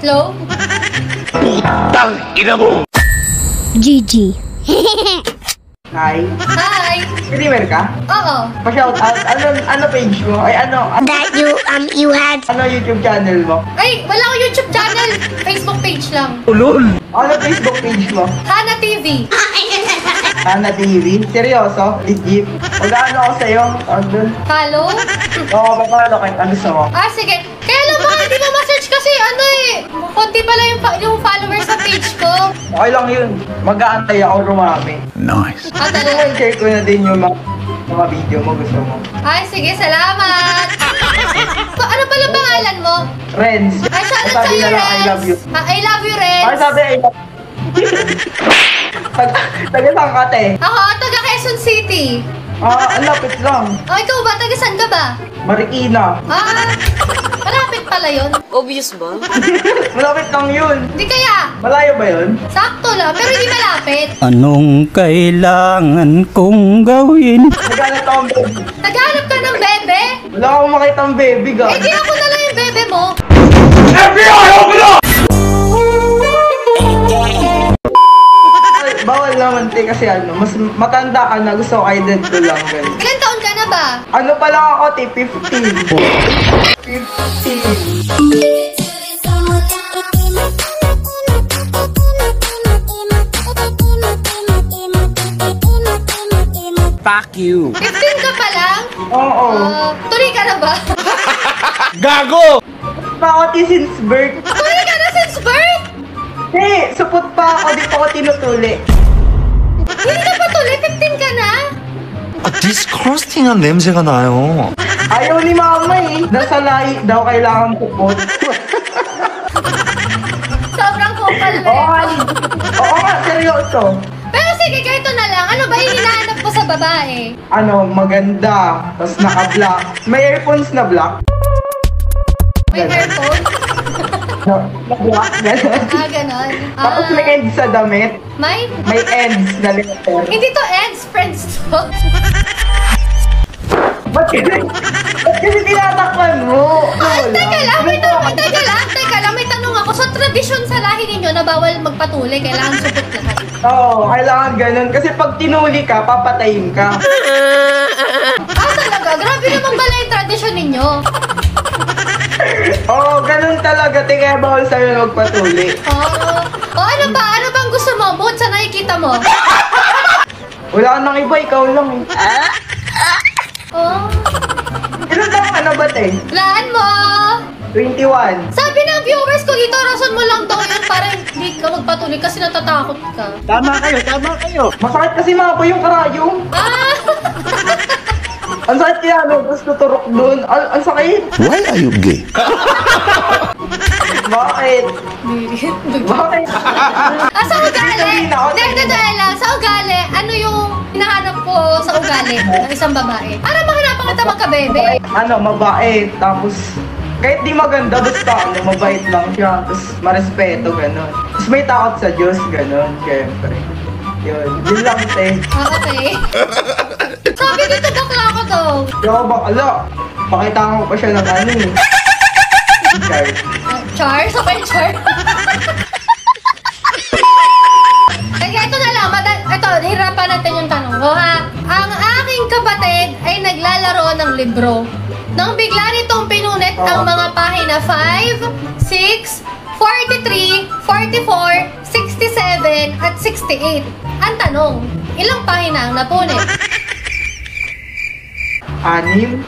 Hello? Putang ina mo! GG. Hi. Hi! Streamer ka? Oo. Pa-shout out. Ano page mo? Ay, ano That you had. ano YouTube channel mo? Ay, wala akong YouTube channel. Facebook page lang. Ulol! Ano Facebook page mo? Hana TV. Hana TV? Seryoso? Legit? Mag-ano ako sa'yo? Andun? Follow? Oo, papalo kayo. Ano gusto mo? Ah, sige. Kaya lang mga hindi mo ma-search kasi ano eh. Konti pala yung followers sa page ko. Okay lang yun. Mag-aantay ako rumami. Nice. Ah, Gusto talaga. mo, share ko na din yung mga video mo. Gusto mo? Ay, sige. Salamat. Ano pala pangalan mo? Renz. Ay, shoutout Sabi sa'yo, na lang, I love you. Renz. Ah, I love you, Renz. Ay, sabi, I love you. Taga-saan ka, te? Ako, taga Quezon City. Ang lapit lang. Oh, ikaw ba? Taga saan ka ba? Marikina. Ah, malapit pala yun. Obvious ba? Malapit lang yun. Hindi kaya. Malayo ba yun? Sakto lang, pero hindi malapit. Anong kailangan kong gawin? Naghanap ako ng baby. Naghanap ka ng bebe? Wala akong makita ang baby, Eh, guys. di ako na lang yung bebe mo. FBI, open up! Bawal naman, te, kasi ano, mas matanda ka na, gusto ko identity lang, ganun. Ilan taon ka na ba? Ano pa lang ako, te, 15. 15. Fuck you! 15 ka pa lang? Oo. Tuloy ka na ba? Gago! Pa ako, te, since birth. Tuloy ka na since birth? Te, supot pa ako, di pa ako tinutuli. Hindi ka pa tuloy? 15 ka na? 디스커스팅한 냄새가 나요. Ayaw ni mama eh. Nasa lahi daw kailangan supot. Sobrang kupal na Oo nga, ito. oo nga, seryoso. Pero sige, kahit na lang. Ano ba yung hinahanap mo sa babae? Ano, maganda. Tapos naka-black. May earphones na black. May earphone? Na-black, gano'n. Ah, ganon. Tapos may ends sa damit. May? May ends na letter. Hindi to ends, friends to. Ba't kasi tinatakpan mo? Ay, Wala. teka lang, teka lang, may tanong ako. Sa tradisyon sa lahi ninyo na bawal magpatuli, kailangan supot lahat. Oo, kailangan ganun. Kasi pag tinuli ka, papatayin ka. Ah, talaga? Grabe naman pala yung tradisyon ninyo. Oo, ganun talaga. Kaya bawal sa'yo magpatuli. Oh, ano ba? Ano bang gusto mo? Bukod sa nakikita mo? Wala nang iba, ikaw lang eh. Oh, Ilan lang ano ba, te? laan mo. 21. Sabi ng viewers ko dito, rason mo lang daw yun para hindi ka magpatuloy kasi natatakot ka. Tama kayo! Masakit kasi mga po yung karayong. Ah! Ang sakit kaya, no? Tapos tuturok dun. Ang sakit. Why are you gay? Bakit? Bakit? Ah, sa ugali? Hindi, lang. Sa ugali, ano yung hinahanap ko sa ugali ng isang babae? Para mahanapan kita magkabebe. Ano, mabait. Tapos, kahit di maganda, basta ano, mabait lang siya. Tapos, marespeto, gano'n. Tapos may takot sa Diyos, gano'n. Siyempre. Yun lang, te. Ah, okay. Sabi dito, bakla ko daw. Di ako bakala. Pakita ko pa siya ng ano eh. Char. Char? Sabay char? Kaya ito na lang. Ito, hirapan natin yung tanong ko, ha? Ang aking kapatid ay naglalaro ng libro. Nang bigla nitong pinunit ang mga pahina 5, 6, 43, 44, 67, at 68. Ang tanong, ilang pahina ang napunit? 6.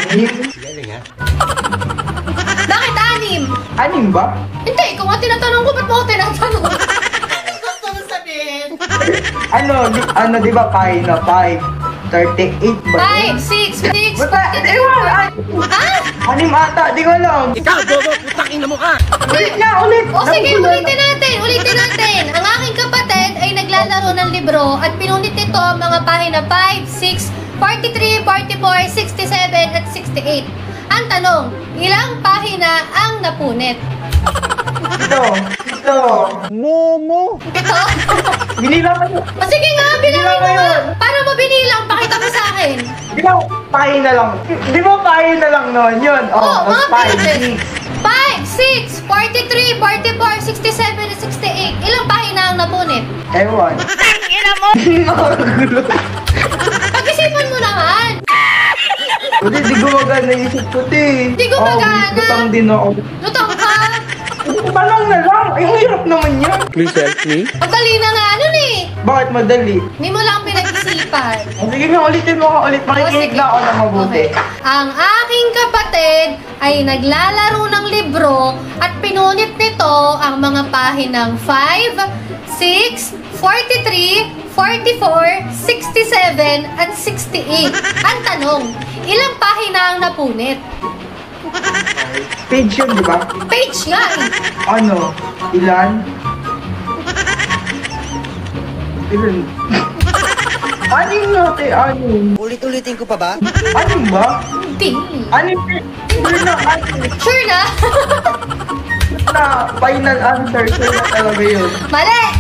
Bakit 6? 6 ba? Hindi, kung nga tinatanong ko, ba't mo ako tinatanong? Gusto mo sabihin? Ano, di ba, pahina 5? 38 ba? 5, 6, 6, Basta, 43, ewan, 44. 6 ata, di ko alam. Ikaw, bobo, putang ina mo ka! Ulit na, ulit! O sige, ulitin natin. Ang aking kapatid ay naglalaro ng libro at pinunit nito ang mga pahina 5, 6, 43, 44, 67, at 68. Ang tanong, ilang pahina ang napunit? Ito, Ito. Momo. Ito? Binilang ko yun. O sige nga, bilangin mo nga. Paano mo binilang? Pakita mo sa akin. Di ba, pahin na lang. Di ba pahin na lang noon yun? Oh, mga five, pages. six. 5, 6, 43, 44, 67, 68. Ilang pahina ang napunit? Ewan. Nakakagulo. Pag-isipan mo naman. Hindi, di gumagana yung isip ko, te. Di gumagana? Butang din ako. Lutang ka. Palang na lang. Ay, ang hirap naman yan. Please help me. Madali na nga nun eh. Bakit madali? Hindi mo lang pinag-isipan. Sige nga, ulitin mo ka ulit. Makikinig na ako na mabuti. Okay. Ang aking kapatid ay naglalaro ng libro at pinunit nito ang mga pahinang 5, 6, 43, 44, 67, at 68. Ang tanong, ilang pahina ang napunit? Page yun, di ba? Page nga eh. Ano? Ilan? Ilan? Anim nga, te. Anim. Ulit-ulitin ko pa ba? Anim ba? Hindi. Anim, te. Sure na, anim. Sure na? Na final answer. Sure na talaga yun. Mali!